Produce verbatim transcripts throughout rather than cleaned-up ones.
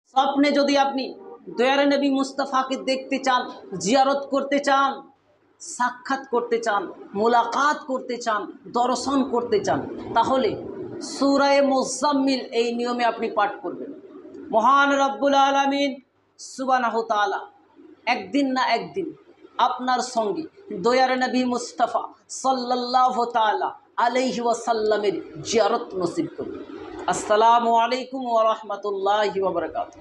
স্বপ্নে যদি আপনি দয়ার নবী মুস্তাফাকে দেখতে চান, জিয়ারত করতে চান, সাক্ষাৎ করতে চান, মুলাকাত করতে চান, দর্শন করতে চান, তাহলে সূরা মুজাম্মিল এই নিয়মে আপনি পাঠ করবেন। মহান রব্বুল আলামিন সুবহানাহু তাআলা একদিন না একদিন আপনার সঙ্গে দয়ার নবী মুস্তাফা সাল্লাল্লাহু তাআলা আলাইহি ওয়াসাল্লামের জিয়ারত নসিব করবেন। আসসালামু আলাইকুম ওয়া রাহমাতুল্লাহি ওয়া বারাকাতুহু।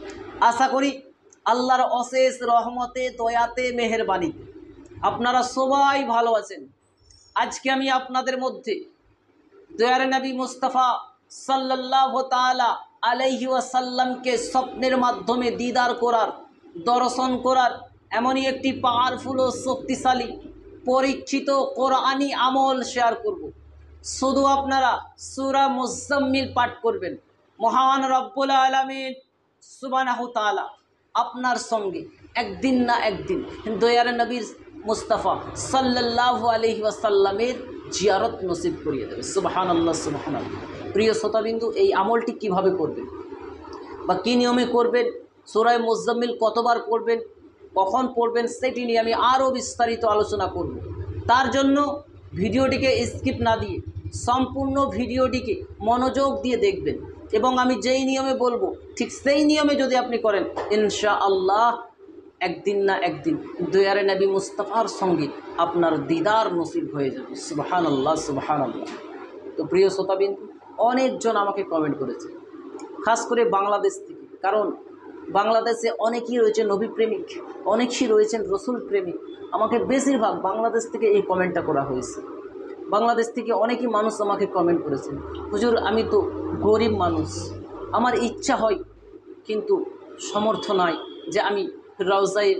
আশা করি আল্লাহর অশেষ রহমতে, দয়াতে, মেহেরবানিতে আপনারা সবাই ভালো আছেন। আজকে আমি আপনাদের মধ্যে দয়ার নবী মুস্তাফা সাল্লাল্লাহু তাআলা আলাইহি ওয়াসাল্লামকে স্বপ্নের মাধ্যমে দিদার করার, দর্শন করার এমনই একটি পাওয়ারফুল ও শক্তিশালী পরীক্ষিত কোরআনী আমল শেয়ার করব। শুধু আপনারা সূরা মুজাম্মিল পাঠ করবেন। মহান রব্বুল আলামিন সুবহানাহু তাআলা আপনার সঙ্গে একদিন না একদিন দয়ার নবীর মুস্তাফা সাল্লাল্লাহু আলাইহি ওয়াসাল্লামের জিয়ারত নসিব করিয়ে দেবে। সুবহানাল্লাহ, সুবহানাল্লাহ। প্রিয় শ্রোতাবিন্দু, এই আমলটি কিভাবে করবেন বা কী নিয়মে করবেন, সূরা মুজাম্মিল কতবার পড়বেন, কখন পড়বেন, সেটি নিয়ে আমি আরও বিস্তারিত আলোচনা করব। তার জন্য ভিডিওটিকে স্কিপ না দিয়ে সম্পূর্ণ ভিডিওটিকে মনোযোগ দিয়ে দেখবেন এবং আমি যেই নিয়মে বলবো ঠিক সেই নিয়মে যদি আপনি করেন, ইনশাআল্লাহ একদিন না একদিন দয়ার নবী মুস্তাফার সঙ্গে আপনার দিদার নসিব হয়ে যাবে। সুবহানাল্লাহ, সুবহানাল্লাহ। তো প্রিয় শ্রোতাবিন্দু, অনেকজন আমাকে কমেন্ট করেছে, খাস করে বাংলাদেশ থেকে, কারণ বাংলাদেশে অনেকেই রয়েছে নবী প্রেমিক, অনেকেই রয়েছেন রসুল প্রেমিক। আমাকে বেশিরভাগ বাংলাদেশ থেকে এই কমেন্টটা করা হয়েছে। বাংলাদেশ থেকে অনেকেই মানুষ আমাকে কমেন্ট করেছেন, হুজুর আমি তো গরিব মানুষ, আমার ইচ্ছা হয় কিন্তু সমর্থ নাই যে আমি রওজায়ে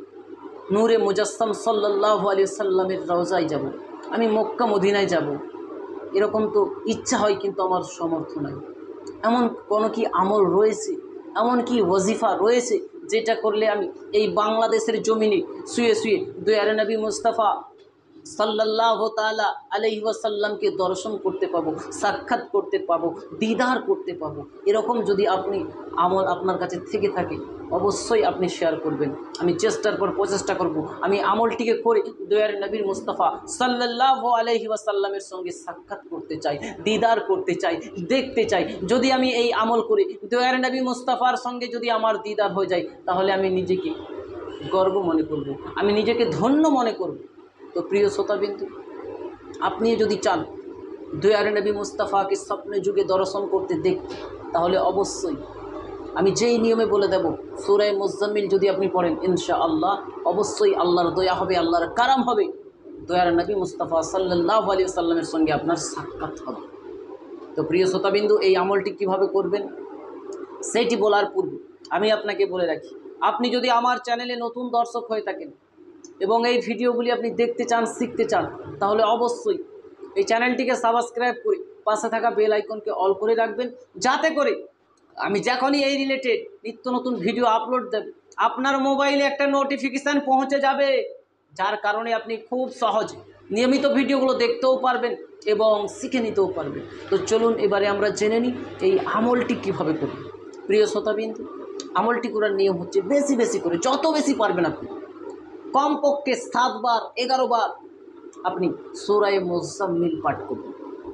নূরে মুজাসসাম সাল্লাল্লাহু আলাইহি সাল্লামের রওজায় যাব, আমি মক্কা মদিনায় যাব, এরকম তো ইচ্ছা হয় কিন্তু আমার সমর্থ নাই। এমন কোনো কি আমল রয়েছে, এমন কি ওয়াজিফা রয়েছে যেটা করলে আমি এই বাংলাদেশের জমিনে শুয়ে শুয়ে দয়ার নবী মুস্তাফা সাল্লাল্লাহু তাআলা আলাইহি ওয়াসাল্লামকে দর্শন করতে পাবো, সাক্ষাৎ করতে পাবো, দিদার করতে পাবো? এরকম যদি আপনি আমল আপনার কাছে থেকে থাকে, অবশ্যই আপনি শেয়ার করবেন। আমি চেষ্টার পর প্রচেষ্টা করব আমি আমলটিকে করে দয়ার নবীর মুস্তাফা সাল্লাল্লাহু আলাইহি ওয়াসাল্লামের সঙ্গে সাক্ষাৎ করতে চাই, দিদার করতে চাই, দেখতে চাই। যদি আমি এই আমল করে দয়ার নবী মুস্তাফার সঙ্গে যদি আমার দিদার হয়ে যায়, তাহলে আমি নিজেকে গর্ব মনে করব, আমি নিজেকে ধন্য মনে করব। তো প্রিয় শ্রোতাবিন্দু, আপনি যদি চান দয়ার নবী মুস্তাফাকে স্বপ্নে যুগে দর্শন করতে দেখতে, তাহলে অবশ্যই আমি যেই নিয়মে বলে দেব সূরা মুজাম্মিল যদি আপনি পড়েন, ইনশাআল্লাহ অবশ্যই আল্লাহর দয়া হবে, আল্লাহর কারাম হবে, দয়ার নবী মুস্তাফা সাল্লাল্লাহু আলাইহি ওয়াসাল্লামের সঙ্গে আপনার সাক্ষাৎ হবে। তো প্রিয় শ্রোতাবিন্দু, এই আমলটি কিভাবে করবেন সেইটি বলার পূর্বে আমি আপনাকে বলে রাখি, আপনি যদি আমার চ্যানেলে নতুন দর্শক হয়ে থাকেন এবং এই ভিডিওগুলি আপনি দেখতে চান, শিখতে চান, তাহলে অবশ্যই এই চ্যানেলটিকে সাবস্ক্রাইব করে পাশে থাকা বেল আইকনকে অল করে রাখবেন, যাতে করে আমি যখনই এই রিলেটেড নিত্য নতুন ভিডিও আপলোড দেব আপনার মোবাইলে একটা নোটিফিকেশান পৌঁছে যাবে, যার কারণে আপনি খুব সহজে নিয়মিত ভিডিওগুলো দেখতেও পারবেন এবং শিখে নিতেও পারবেন। তো চলুন এবারে আমরা জেনে নিই এই আমলটি কীভাবে করব। প্রিয় শ্রোতাবিন্দু, আমলটি করার নিয়ম হচ্ছে বেশি বেশি করে, যত বেশি পারবেন আপনি, কমপক্ষে সাতবার এগারো বার আপনি সূরা মুজাম্মিল পাঠ করবেন।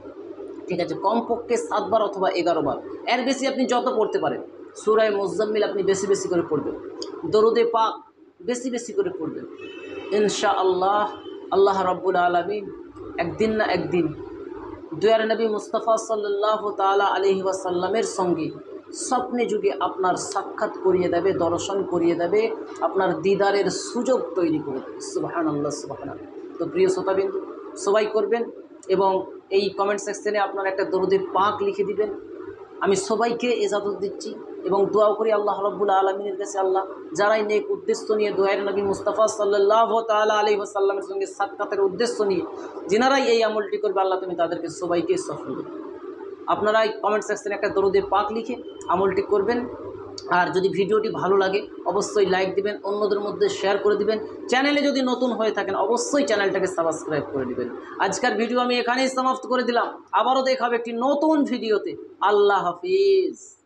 ঠিক আছে, কমপক্ষে সাতবার অথবা এগারো বার, এর বেশি আপনি যত পড়তে পারেন। সূরা মুজাম্মিল আপনি বেশি বেশি করে পড়বেন, দরুদে পাক বেশি বেশি করে পড়বেন। ইনশাআল্লাহ আল্লাহ রাব্বুল আলামিন একদিন না একদিন দয়ার নবী মুস্তাফা সাল্লাল্লাহু তাআলা আলাইহি ওয়াসাল্লামের সঙ্গে স্বপ্নে যুগে আপনার সাক্ষাৎ করিয়ে দেবে, দর্শন করিয়ে দেবে, আপনার দিদারের সুযোগ তৈরি করে দেবে। সুবহানাল্লাহ, সুবহানাল্লাহ। তো প্রিয় শ্রোতাবিন্দু, সবাই করবেন এবং এই কমেন্ট সেকশনে আপনার একটা দরুদে পাক লিখে দিবেন। আমি সবাইকে ইজাজত দিচ্ছি এবং দোয়া করি আল্লাহ রাব্বুল আলামিনের কাছে, আল্লাহ যারাই নেক উদ্দেশ্য নিয়ে দয়ার নবী মুস্তাফা সাল্লাল্লাহু তাআলা আলাইহি ওয়াসাল্লামের সঙ্গে সাক্ষাতের উদ্দেশ্য নিয়ে যিনারাই এই আমলটি করবে, আল্লাহ তুমি তাদেরকে সবাইকে সফল করবে। আপনারা এই কমেন্ট সেকশনে একটা দরুদে পাক লিখে আমলটি করবেন। আর যদি ভিডিওটি ভালো লাগে অবশ্যই লাইক দিবেন, অন্যদের মধ্যে শেয়ার করে দিবেন। চ্যানেলে যদি নতুন হয়ে থাকেন অবশ্যই চ্যানেলটাকে সাবস্ক্রাইব করে দিবেন। আজকের ভিডিও আমি এখানেই সমাপ্ত করে দিলাম, আবারও দেখা হবে একটি নতুন ভিডিওতে। আল্লাহ হাফিজ।